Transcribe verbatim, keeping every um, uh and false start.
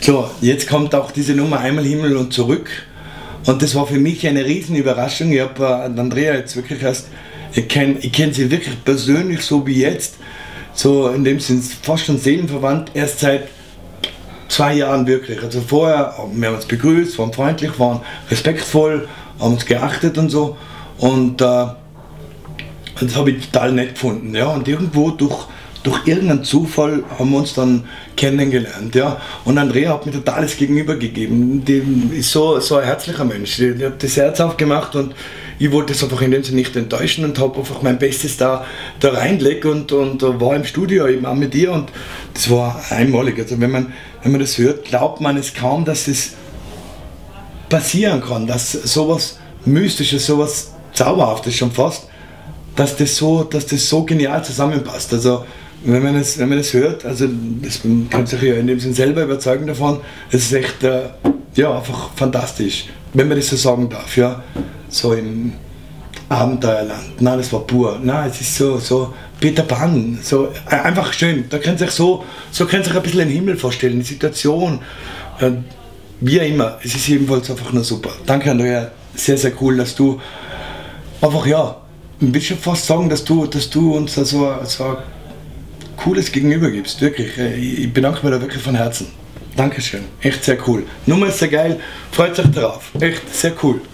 So, jetzt kommt auch diese Nummer Einmal Himmel und zurück. Und das war für mich eine riesen Überraschung. Ich habe äh, Andrea jetzt wirklich erst, ich kenne ich kenn sie wirklich persönlich so wie jetzt, so in dem Sinne fast schon seelenverwandt, erst seit zwei Jahren wirklich. Also vorher, wir haben uns begrüßt, waren freundlich, waren respektvoll, haben uns geachtet und so. Und äh, das habe ich total nett gefunden. Ja? Und irgendwo durch, durch irgendeinen Zufall haben wir uns dann kennengelernt. Ja? Und Andrea hat mir totales Gegenüber gegeben. Die ist so, so ein herzlicher Mensch. Die, die hat das Herz aufgemacht und ich wollte es einfach in dem Sinne nicht enttäuschen und habe einfach mein Bestes da, da reingelegt und, und war im Studio eben auch mit ihr und das war einmalig. Also wenn man, wenn man das hört, glaubt man es kaum, dass das passieren kann, dass sowas Mystisches, sowas Zauberhaftes schon fast, dass das so, dass das so genial zusammenpasst. Also wenn man das, wenn man das hört, also das, man kann sich ja in dem Sinn selber überzeugen davon, es ist echt äh, ja, einfach fantastisch, wenn man das so sagen darf, ja, so im Abenteuerland. Nein, das war pur. Nein, es ist so, so Peter Pan, so äh, einfach schön. Da könnt ihr sich so, so könnt ihr sich ein bisschen den Himmel vorstellen, die Situation, äh, wie auch immer. Es ist jedenfalls einfach nur super. Danke Andrea, sehr, sehr cool, dass du einfach, ja, ich will schon fast sagen, dass du, dass du uns da so, so ein cooles Gegenüber gibst, wirklich. Ich bedanke mich da wirklich von Herzen. Dankeschön, echt sehr cool. Nummer ist sehr geil, freut euch darauf, echt sehr cool.